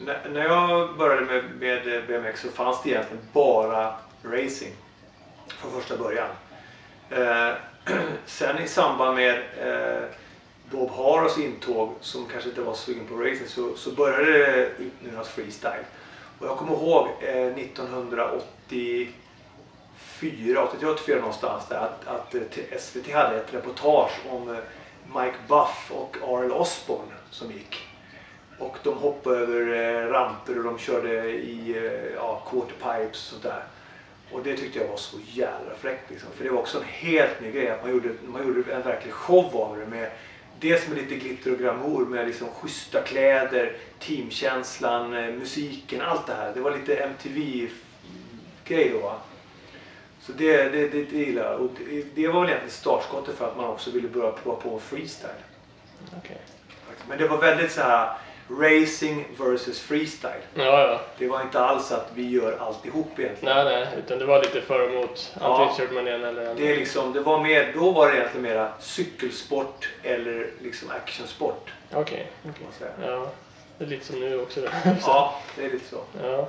När jag började med BMX så fanns det egentligen bara racing från första början. Sen i samband med Bob Harrows intåg, som kanske inte var sugen på racing, så började det utnyttjas freestyle. Och jag kommer ihåg 1984 någonstans där att SVT hade ett reportage om Mike Buff och R.L. Osborne som gick. Och de hoppade över ramper och de körde i quarterpipes och sådär. Och det tyckte jag var så jävla fräckt liksom. För det var också en helt ny grej att man gjorde en verklig show av det. Med, dels med lite glitter och glamour, med liksom schyssta kläder, teamkänslan, musiken, allt det här. Det var lite MTV-grej då, va? Så det gillar jag. Och det var väl egentligen startskottet för att man också ville börja prova på freestyle. Okay. Men det var väldigt så här racing versus freestyle. Ja. Det var inte alls att vi gör alltihop egentligen. Nej, utan det var lite för och emot. Antingen körde man en eller det är liksom, det var mer, då var det egentligen mera cykelsport eller liksom actionsport. Okej. Ja, det är lite som nu också då. Ja, det är lite så. Ja.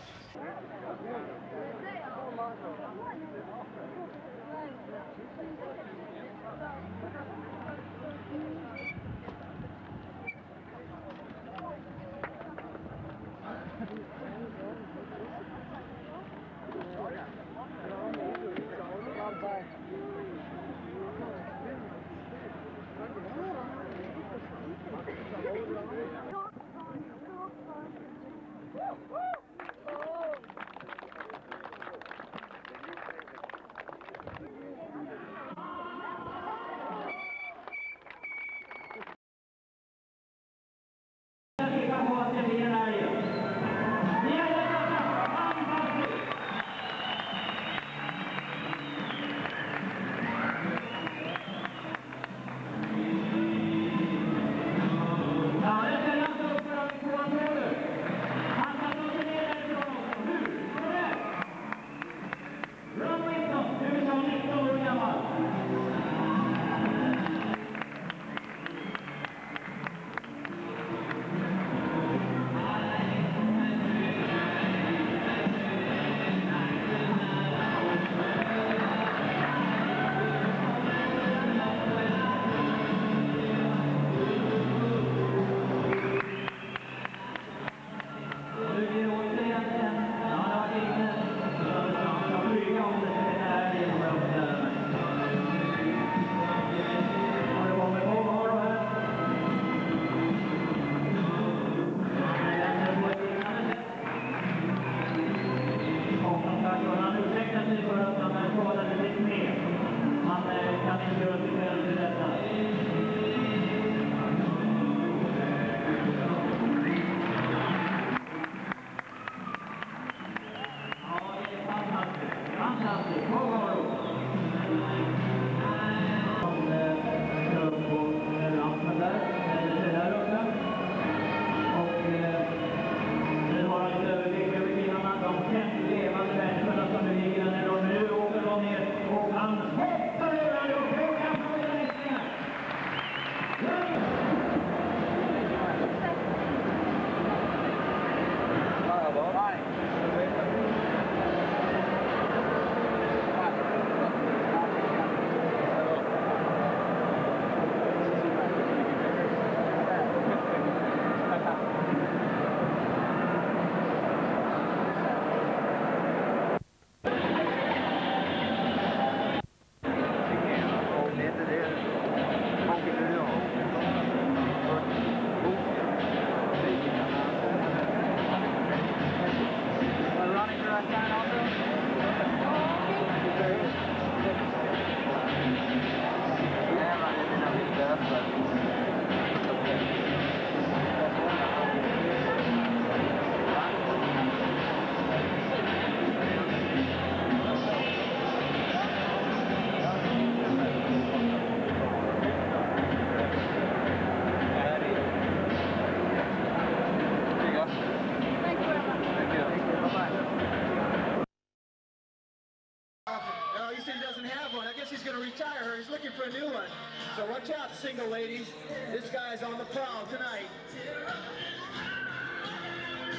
So watch out, single ladies. This guy's on the prowl tonight.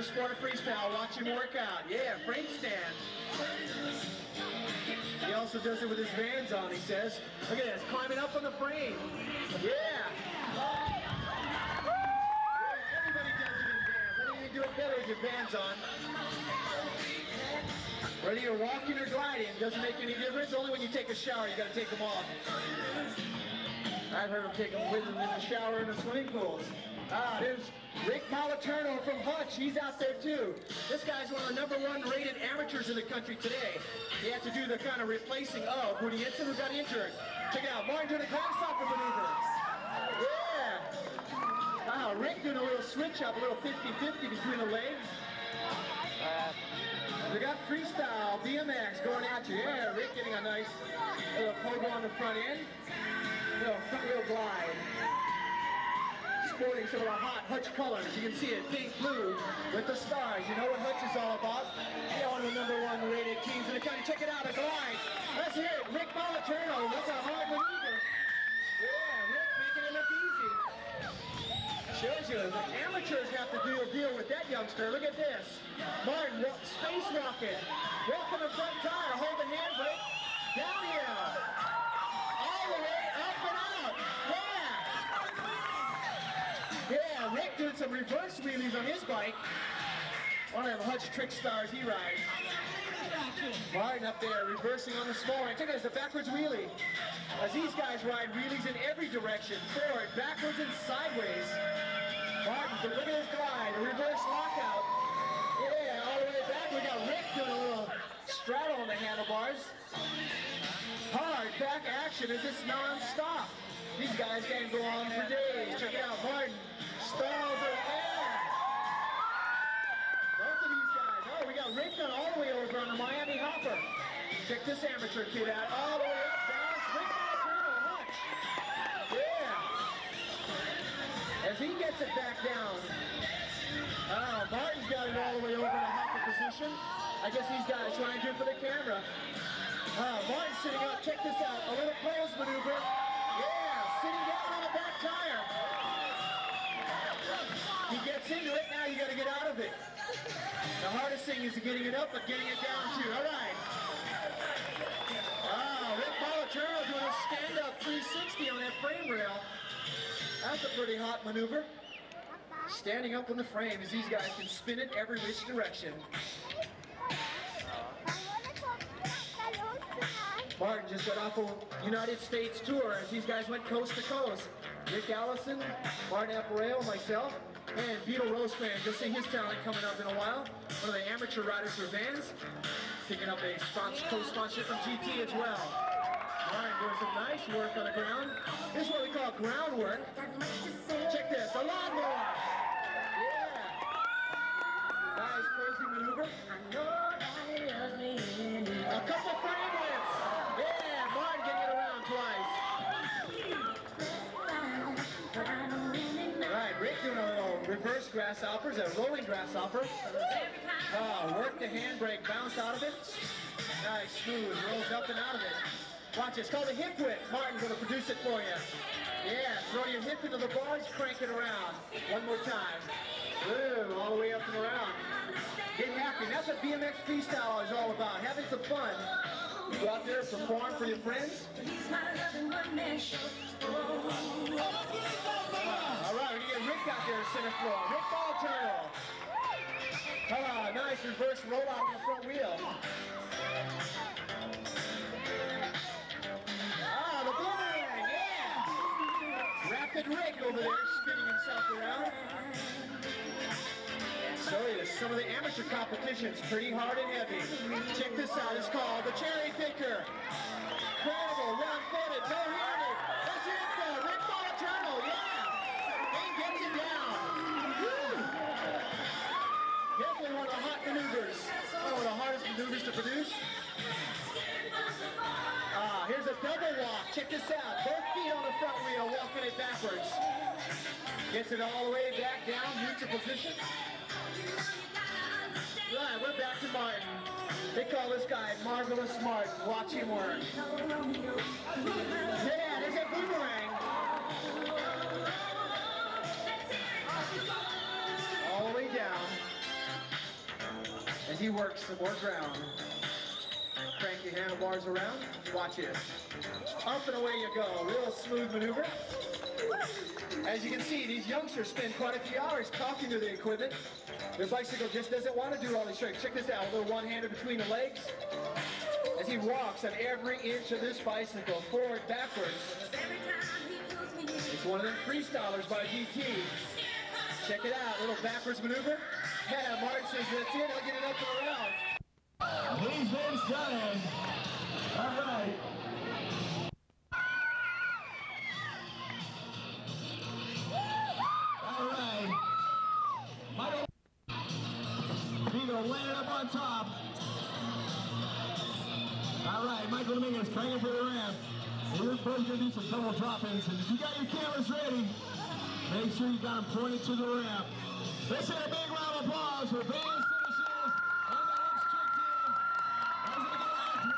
the sport of freestyle. Watch him work out. Yeah, frame stand. He also does it with his Vans on, he says. Look at this, climbing up on the frame. Yeah. Everybody does it in Vans. I think you do it better with your Vans on. Whether you're walking or gliding, doesn't make any difference. Only when you take a shower, you gotta take them off. I've heard them take them with them in the shower in the swimming pools. There's Rick Politerno from Hutch. He's out there too. This guy's one of the #1 rated amateurs in the country today. He had to do the kind of replacing of Woody Hinson, who got injured. Check it out, Martin doing a grasshopper maneuver. Yeah. Wow, Rick doing a little switch up, a little 50-50 between the legs. We got freestyle, BMX going at you. Yeah, Rick getting a nice little pogo on the front end. Little front wheel glide. Sporting some of the hot Hutch colors. You can see it, pink, blue, with the stars. You know what Hutch is all about. They're one of the #1 rated teams in the country. Check it out, a glide. Let's hear it. Rick Politerno. That's a hard maneuver. Yeah, Rick making it look easy. Shows you, the amateurs have to deal with that youngster. Look at this. Martin, space rocket. Walk on the front tire, hold the handbrake. Downhill. All the way up and out. Yeah. Yeah, Rick doing some reverse wheelies on his bike. One of them Hutch trick stars he rides. Martin up there reversing on the small one. Check out this, a backwards wheelie. As these guys ride wheelies in every direction, forward, backwards, and sideways. Martin, look at his glide, a reverse lockout. Yeah, all the way back. We got Rick doing a little straddle on the handlebars. Hard back action as it's non-stop. These guys can go on for days. Check it out, Martin stalls it. Yeah. Both of these guys. Oh, we got Rick done all the way over on the Miami Hopper. Check this amateur kid out. All the way up, down. Rick Politerno, Hutch. Yeah. As he gets it back down. Oh, Martin's got it all the way over in a hopper position. I guess he's got it trying to do it for the camera. Martin's sitting up. Check this out. A little pose maneuver. Yeah, sitting down on the back tire. He gets into it. Now you got to get out of it. The hardest thing is getting it up, but getting it down too. All right. Rick Politerno doing a stand-up 360 on that frame rail. That's a pretty hot maneuver. Standing up on the frame as these guys can spin it every which direction. Martin just got off a United States tour as these guys went coast to coast. Rick Allison, Martin Appareo, myself, and Beetle Rosecrans. You'll see his talent coming up in a while. One of the amateur riders for Vans. Picking up a co-sponsorship from GT as well. Martin doing some nice work on the ground. This is what we call groundwork. Check this, a lawnmower. Yeah. Nice posing maneuver. A couple framelits. Yeah, Martin getting it around twice. All right, Rick doing a little reverse grasshoppers, a rolling grasshopper. Work the handbrake, bounce out of it. Nice, smooth, rolls up and out of it. Watch, it's called a hip whip. Martin's going to produce it for you. Yeah, throw your hip into the bars, crank it around. One more time. Ooh, all the way up and around. Get happy. That's what BMX freestyle is all about, having some fun. Go out there, perform for your friends. All right, we're going to get Rick out there center floor. Rick Politerno. Nice reverse rollout on the front wheel. The boomerang, yeah! Rapid Rick over there spinning himself around. So some of the amateur competitions, pretty hard and heavy. Check this out, it's called the Cherry Picker. Incredible, round-footed, no-handed. Let's hear it for Rick Politerno, yeah! And gets it down. Woo! Definitely one of the hot maneuvers. One of the hardest maneuvers to produce. Here's a double walk. Check this out. Both feet on the front wheel, walking it backwards. Gets it all the way back down, neutral position. Right, we're back to Martin. They call this guy Marvelous Martin. Watch him work. Yeah, there's a boomerang. All the way down. he works some more ground. Cranky handlebars around. Watch this. Up and away you go. Real smooth maneuver. As you can see, these youngsters spend quite a few hours talking to the equipment. Their bicycle just doesn't want to do all these tricks. Check this out. A little one-hander between the legs. As he walks on every inch of this bicycle, forward, backwards. It's one of them freestylers by DT. Check it out, a little backwards maneuver. Yeah, Martin says that's it, I'll get it up and around. He's been stunning. All right. All right. Michael Vito landed up on top. All right, Michael Dominguez training for the ramp. We're both going to do some double drop-ins. And if you got your cameras ready, make sure you got them pointed to the ramp. Let's hit a big round of applause for Vans Finishes and the Hicks Trick Team as they go out to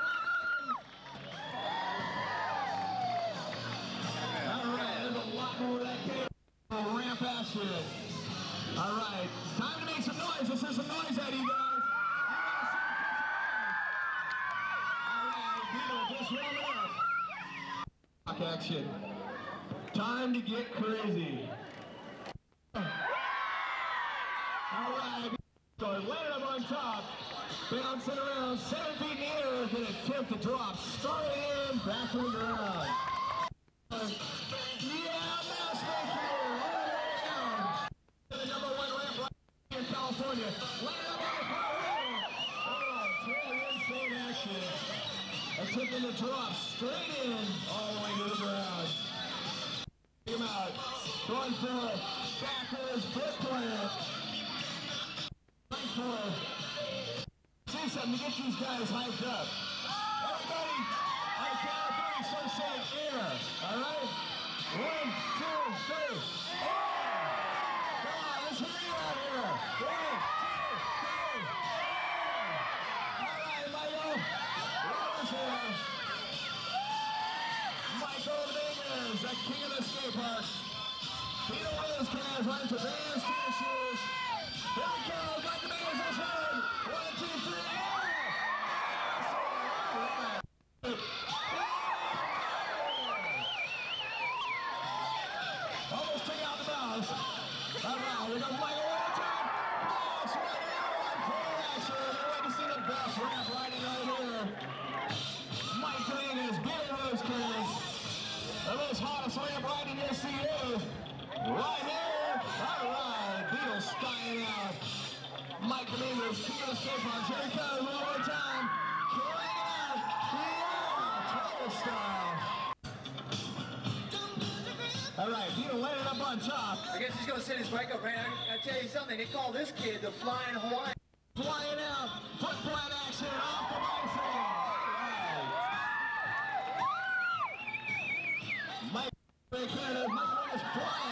All right, there's a lot more of that ramp action. All right, time to make some noise. Let's hear some noise out of you guys. All right, Vito, just warm it up. Action. Time to get crazy. Alright, so landed up on top, bouncing around 7 feet in the air, gonna attempt to drop, starting in, back to the ground. Yeah, Matchmaker, all the way down. The #1 ramp right here in California, landed up on the far wall. Oh, really insane action. Attempting to drop straight in, all the way to the ground. Take him out, going for backwards foot plant. See something to get these guys hyped up. Everybody, on the count of 3, so say air. All right? 1, 2, 3. Oh! Come on, let's hear you out here. 1, 2, 3. All right, Michael. Michael Dominguez, the king of the skate park. Vito Willis cars running to Vans Finishes. Here we go, Mike Dominguez this one. 1, 2, 3, almost took out the bounce. All right, here goes Michael one more time. Bounce right here, one full action. You're ready to see the best ramp riding right here. Mike Dominguez, Vito Willis cars. The most hottest ramp riding you'll see is right here. All right, Vito skying out. Mike Dominguez, king of the skate park. Here he comes one more time. Crank it out. Yeah, total style. All right, Vito landed up on top. I guess he's going to set his bike up, man. I tell you something, they call this kid the Flying Hawaiian. Flying out, foot plant action off the bicycle. All right. Mike Dominguez flying